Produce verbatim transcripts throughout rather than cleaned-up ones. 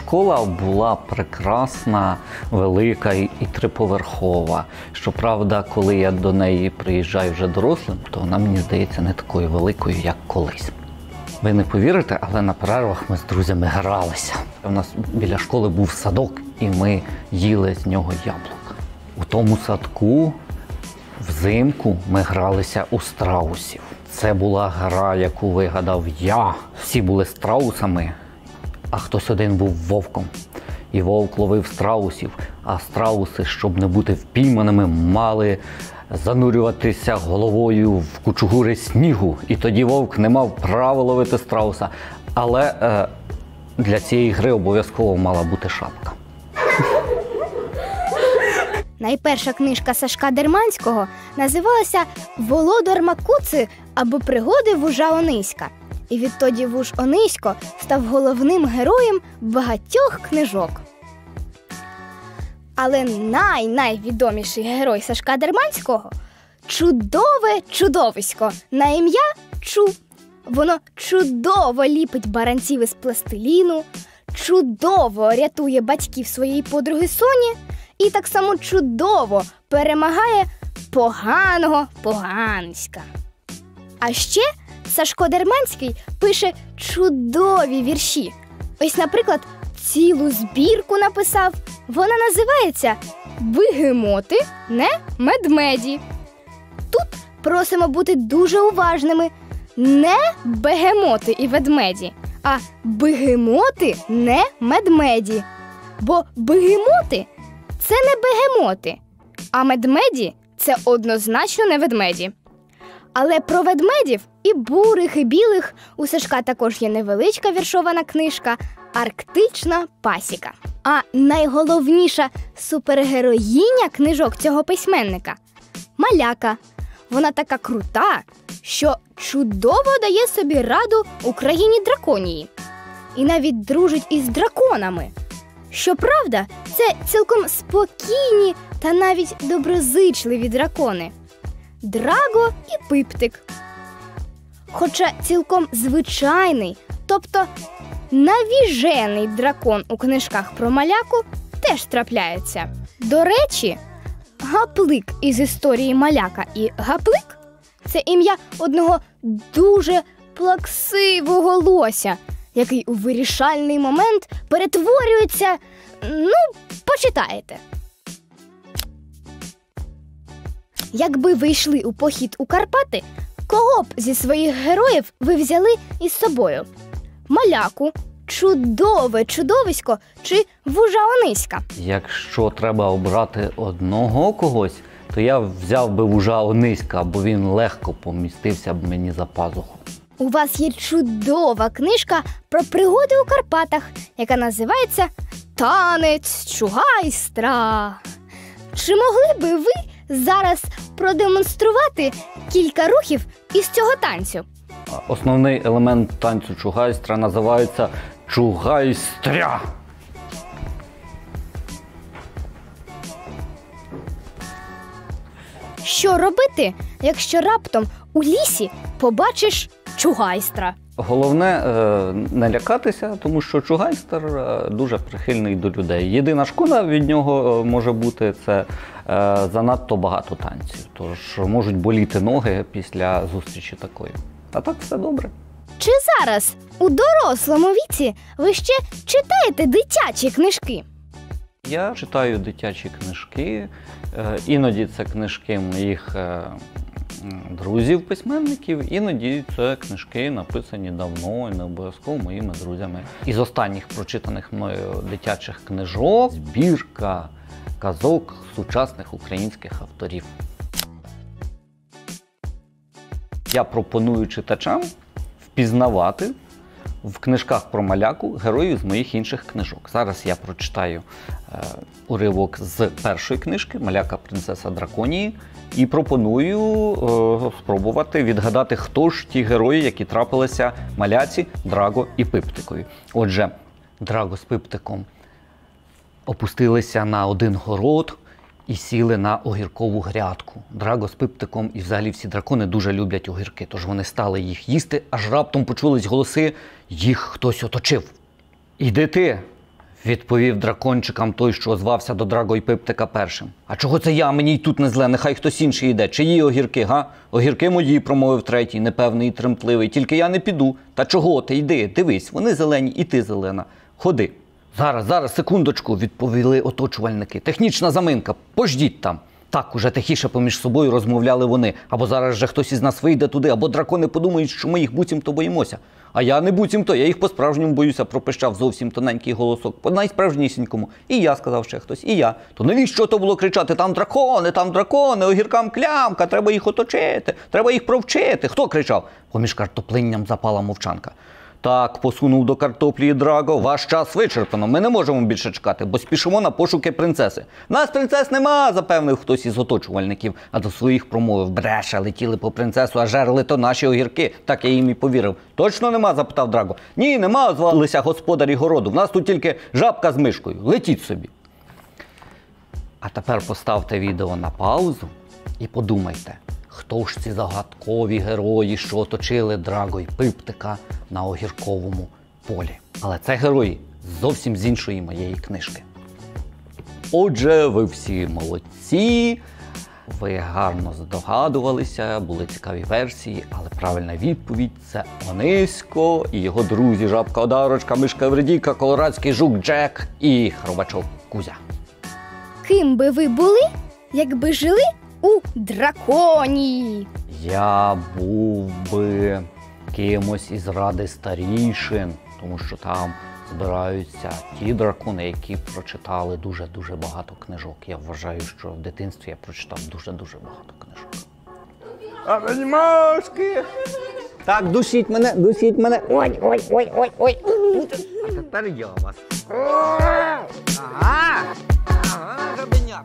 школа була прекрасна, велика і триповерхова. Щоправда, коли я до неї приїжджаю вже дорослим, то вона, мені здається, не такою великою, як колись. Ви не повірите, але на перервах ми з друзями гралися. У нас біля школи був садок, і ми їли з нього яблука. У тому садку взимку ми гралися у страусів. Це була гра, яку вигадав я. Всі були страусами, а хтось один був вовком. І вовк ловив страусів, а страуси, щоб не бути впійманими, мали занурюватися головою в кучугури снігу. І тоді вовк не мав права ловити страуса. Але е, для цієї гри обов'язково мала бути шапка. Найперша книжка Сашка Дерманського називалася «Володар Макуци або пригоди вужа Ониська». І відтоді вуж Онисько став головним героєм багатьох книжок. Але най-найвідоміший герой Сашка Дерманського – чудове чудовисько на ім'я Чу. Воно чудово ліпить баранців із пластиліну, чудово рятує батьків своєї подруги Соні і так само чудово перемагає поганого поганиська. А ще Сашко Дерманський пише чудові вірші. Ось, наприклад, цілу збірку написав. Вона називається «Бегемоти, не медмеді». Тут просимо бути дуже уважними. Не бегемоти і ведмеді, а бегемоти, не медмеді. Бо бегемоти – це не бегемоти, а медмеді – це однозначно не ведмеді. Але про ведмедів і бурих, і білих у Сашка також є невеличка віршована книжка «Арктична пасіка». А найголовніша супергероїня книжок цього письменника – Маляка. Вона така крута, що чудово дає собі раду у країні драконії. І навіть дружить із драконами. Щоправда, це цілком спокійні та навіть доброзичливі дракони – Драго і Пиптик. Хоча цілком звичайний, тобто навіжений дракон у книжках про Маляку теж трапляється. До речі, Гаплик із історії Маляка і Гаплик – це ім'я одного дуже плаксивого лося, який у вирішальний момент перетворюється, ну, почитаєте. Якби ви йшли у похід у Карпати, кого б зі своїх героїв ви взяли із собою? Маляку, чудове чудовисько чи вужа Ониська? Якщо треба обрати одного когось, то я взяв би вужа Ониська, бо він легко помістився б мені за пазуху. У вас є чудова книжка про пригоди у Карпатах, яка називається «Танець чугайстра». Чи могли би ви зараз продемонструвати кілька рухів із цього танцю? Основний елемент танцю чугайстра називається чугайстря. Що робити, якщо раптом у лісі побачиш чугайстра? Головне не лякатися, тому що чугайстер дуже прихильний до людей. Єдина шкода від нього може бути – це занадто багато танців. Тож можуть боліти ноги після зустрічі такої. А так все добре. Чи зараз, у дорослому віці, ви ще читаєте дитячі книжки? Я читаю дитячі книжки. Іноді це книжки моїх друзів-письменників, іноді це книжки, написані давно і не обов'язково моїми друзями. Із останніх прочитаних мною дитячих книжок – збірка казок сучасних українських авторів. Я пропоную читачам впізнавати в книжках про Маляку героїв з моїх інших книжок. Зараз я прочитаю е, уривок з першої книжки «Маляка. Принцеса Драконії» і пропоную е, спробувати відгадати, хто ж ті герої, які трапилися Маляці, Драго і Пиптикові. Отже, Драго з Пиптиком опустилися на один город і сіли на огіркову грядку. Драго з Пиптиком і взагалі всі дракони дуже люблять огірки, тож вони стали їх їсти, аж раптом почулись голоси, їх хтось оточив. «Іди ти!» Відповів дракончикам той, що звався до Драго й Пиптика першим. А чого це я? Мені й тут не зле, нехай хтось інший йде. Чиї огірки, га? Огірки мої, промовив третій, непевний і тремтливий. Тільки я не піду. Та чого ти? Йди, дивись, вони зелені, і ти зелена. Ходи. Зараз, зараз, секундочку, відповіли оточувальники. Технічна заминка, пождіть там. Так, уже тихіше поміж собою розмовляли вони. Або зараз же хтось із нас вийде туди, або дракони подумають, що ми їх буцімто боїмося. А я не буцімто, я їх по-справжньому боюся, пропищав зовсім тоненький голосок. По найсправжнісінькому. І я, сказав ще хтось, і я. То навіщо то було кричати? Там дракони, там дракони, огіркам клямка, треба їх оточити, треба їх провчити. Хто кричав? Поміж картоплинням запала мовчанка. Так, посунув до картоплі Драго, ваш час вичерпано, ми не можемо більше чекати, бо спішимо на пошуки принцеси. Нас принцес нема, запевнив хтось із оточувальників, а до своїх промовив. Бреше, летіли по принцесу, а жерли то наші огірки, так я їм і повірив. Точно нема, запитав Драго. Ні, нема, звалися господарі городу, в нас тут тільки жабка з мишкою, летіть собі. А тепер поставте відео на паузу і подумайте. Хто ж ці загадкові герої, що оточили Драго й Пиптика на огірковому полі? Але це герої зовсім з іншої моєї книжки. Отже, ви всі молодці, ви гарно здогадувалися, були цікаві версії, але правильна відповідь – це Онисько і його друзі Жабка Одарочка, Мишка Евредійка, Колорадський жук Джек і Хробачок Кузя. Ким би ви були, якби жили у драконії? Я був би кимось із Ради старішин, тому що там збираються ті дракони, які прочитали дуже-дуже багато книжок. Я вважаю, що в дитинстві я прочитав дуже-дуже багато книжок. А мені мошки! Так, душіть мене, душіть мене. Ой, ой, ой, ой, ой. А тепер я вас. Ага! Ага, жабеняк.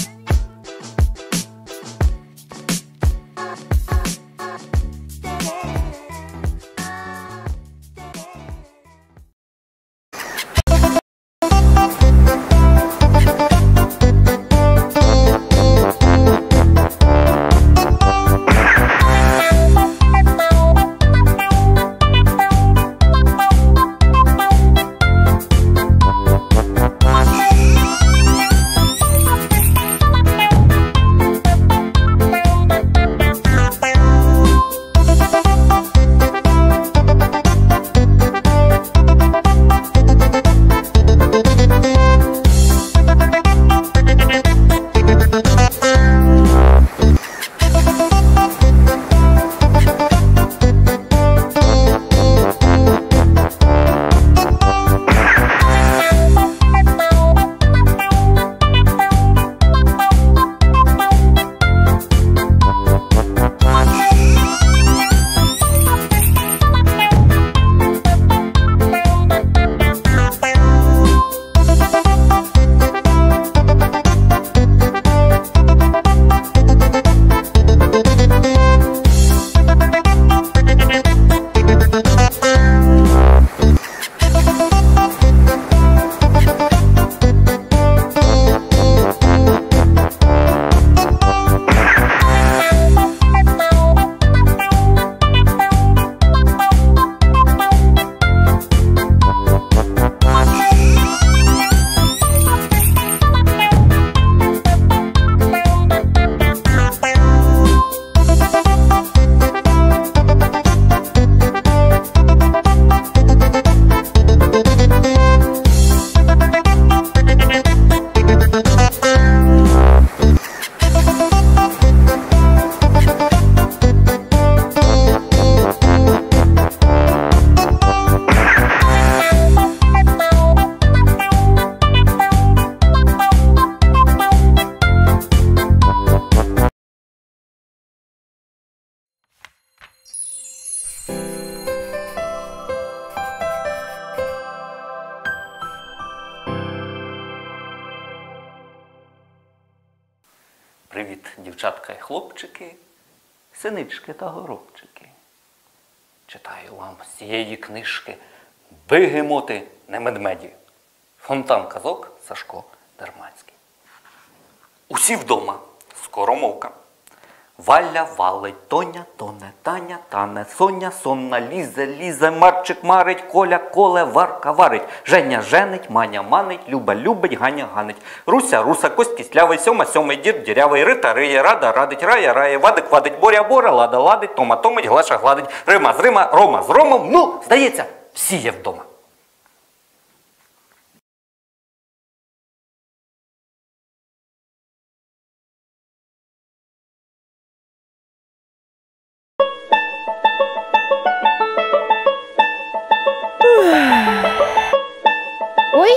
Привіт, дівчатка і хлопчики, синички та горобчики. Читаю вам з цієї книжки «Бегемоти не медмеді». Фонтан казок Сашко Дерманський. Усі вдома, скоромовка. Валя валить, Тоня тоне, Таня тане, Соня сонна лізе, лізе, Марчик марить, Коля коле, Варка варить, Женя женить, Маня манить, Люба любить, Ганя ганить. Руся руса, Кость кислявий, Сьома сьомий, Дід дірявий, Рита риє, Рада радить, Рая рає, Вадик вадить, Боря бора, Лада ладить, Тома томить, Глаша гладить, Рима з Рима, Рома з Ромом. Ну, здається, всі є вдома. Ой.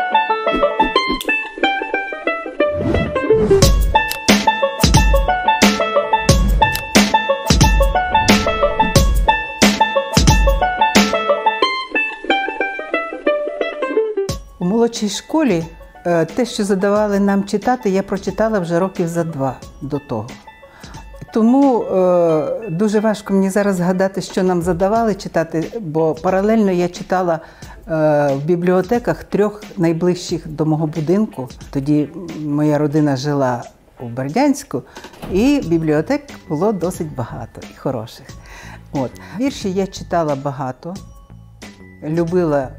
У молодшій школі е, те, що задавали нам читати, я прочитала вже років за два до того. Тому е, дуже важко мені зараз згадати, що нам задавали читати, бо паралельно я читала е, в бібліотеках трьох найближчих до мого будинку. Тоді моя родина жила у Бердянську, і бібліотек було досить багато і хороших. От. Вірші я читала багато, любила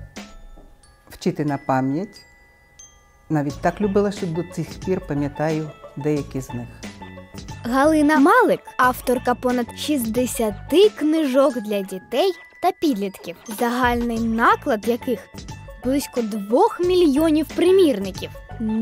вчити на пам'ять. Навіть так любила, що до цих пір пам'ятаю деякі з них. Галина Малик – авторка понад шістдесяти книжок для дітей та підлітків, загальний наклад яких близько двох мільйонів примірників.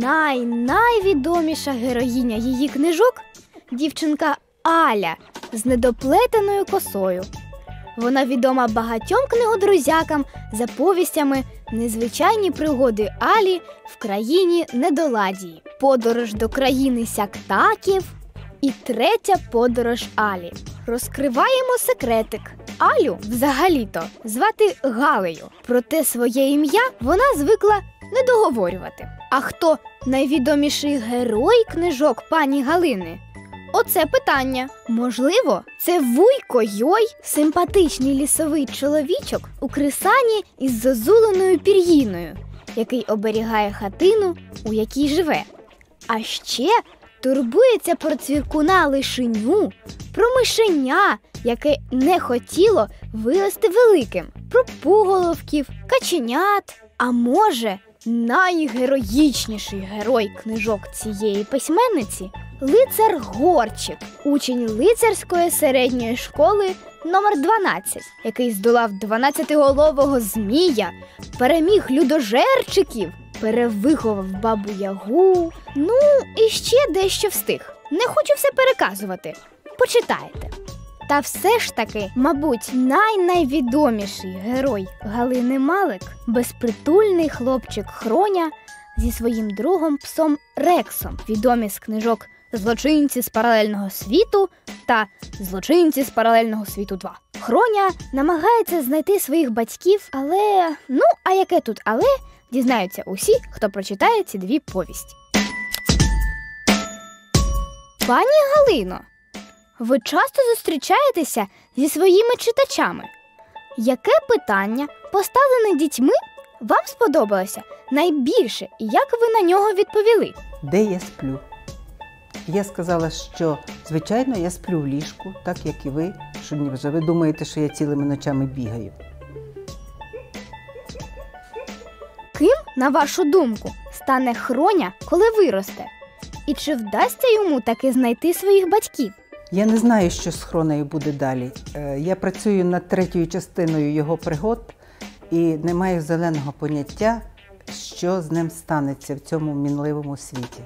Най-найвідоміша героїня її книжок – дівчинка Аля з недоплетеною косою. Вона відома багатьом книгодрузякам за повістями «Незвичайні пригоди Алі в країні Недоладії», «Подорож до країни Сяктаків» і «Третя подорож Алі». Розкриваємо секретик. Алю, взагалі-то, звати Галею. Проте своє ім'я вона звикла не договорювати. А хто найвідоміший герой книжок пані Галини? Оце питання. Можливо, це Вуйко Йой, симпатичний лісовий чоловічок у крисані із зозуленою пір'їною, який оберігає хатину, у якій живе. А ще турбується про цвіркуна лишеню, про мишеня, яке не хотіло вирости великим, про пуголовків, каченят. А може, найгероїчніший герой книжок цієї письменниці – лицар Горчик, учень лицарської середньої школи номер дванадцять, який здолав дванадцятиголового змія, переміг людожерчиків, перевиховав бабу Ягу, ну і ще дещо встиг. Не хочу все переказувати. Почитайте. Та все ж таки, мабуть, най-найвідоміший герой Галини Малик – безпритульний хлопчик Хроня зі своїм другом псом Рексом, відомі з книжок «Злочинці з паралельного світу» та «Злочинці з паралельного світу два». Хроня намагається знайти своїх батьків, але… Ну, а яке тут «але» дізнаються усі, хто прочитає ці дві повісті. Пані Галино, ви часто зустрічаєтеся зі своїми читачами. Яке питання, поставлене дітьми, вам сподобалося найбільше і як ви на нього відповіли? Де я сплю? Я сказала, що, звичайно, я сплю в ліжку, так як і ви, що вже ви думаєте, що я цілими ночами бігаю. Ким, на вашу думку, стане Хроня, коли виросте? І чи вдасться йому таки знайти своїх батьків? Я не знаю, що з Хронею буде далі. Я працюю над третьою частиною його пригод і не маю зеленого поняття, що з ним станеться в цьому мінливому світі.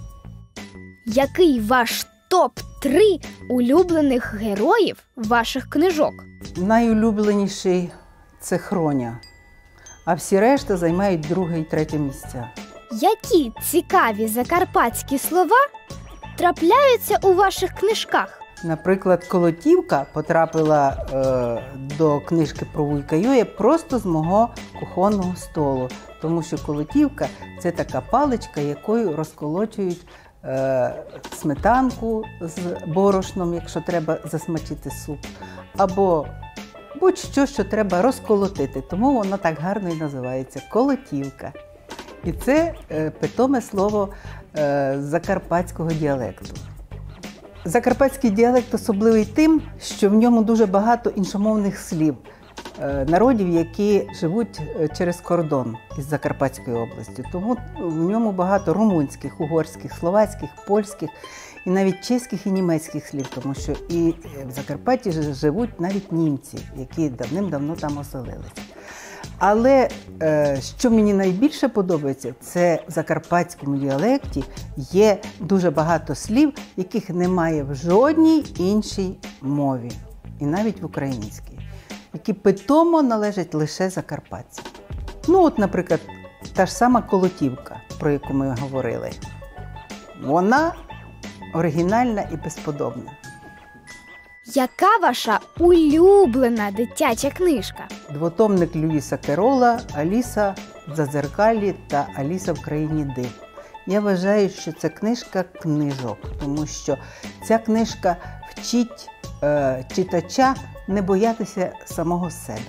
Який ваш топ три улюблених героїв ваших книжок? Найулюбленіший – це Хроня, а всі решта займають друге і третє місця. Які цікаві закарпатські слова трапляються у ваших книжках? Наприклад, колотівка потрапила е, до книжки про Вуйка Йоя просто з мого кухонного столу, тому що колотівка – це така паличка, якою розколочують е, сметанку з борошном, якщо треба засмачити суп, або будь-що, що треба розколотити, тому воно так гарно і називається – колотівка. І це е, питоме слово е, закарпатського діалекту. Закарпатський діалект особливий тим, що в ньому дуже багато іншомовних слів е, народів, які живуть е, через кордон із Закарпатською областю. Тому в ньому багато румунських, угорських, словацьких, польських і навіть чеських і німецьких слів, тому що і в Закарпатті живуть навіть німці, які давним-давно там оселилися. Але е, що мені найбільше подобається, це в закарпатському діалекті є дуже багато слів, яких немає в жодній іншій мові, і навіть в українській, які питомо належать лише закарпатцям. Ну от, наприклад, та ж сама колотівка, про яку ми говорили. Вона оригінальна і безподобна. Яка ваша улюблена дитяча книжка? Двотомник Льюіса Керрола «Аліса в Зазеркалі» та «Аліса в країні див». Я вважаю, що це книжка книжок, тому що ця книжка вчить е, читача не боятися самого себе.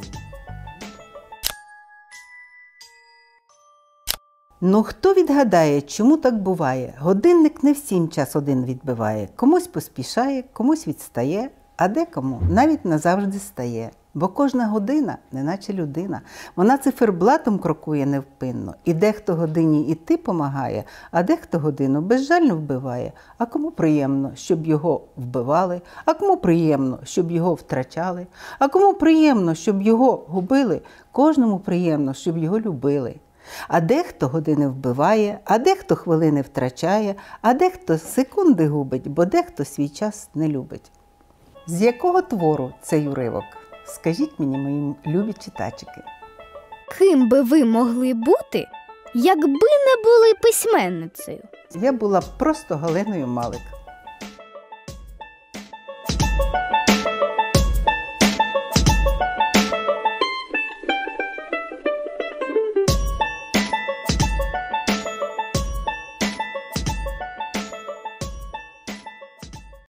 Ну, хто відгадає, чому так буває? Годинник не всім час один відбиває. Комусь поспішає, комусь відстає, а декому навіть назавжди стає. Бо кожна година, неначе людина, вона циферблатом крокує невпинно. І дехто годині іти помагає, а дехто годину безжально вбиває. А кому приємно, щоб його вбивали, а кому приємно, щоб його втрачали, а кому приємно, щоб його губили, кожному приємно, щоб його любили. А дехто години вбиває, а дехто хвилини втрачає, а дехто секунди губить, бо дехто свій час не любить. З якого твору цей уривок? Скажіть мені, мої любі читачики. Ким би ви могли бути, якби не були письменницею? Я була просто Галиною Малик.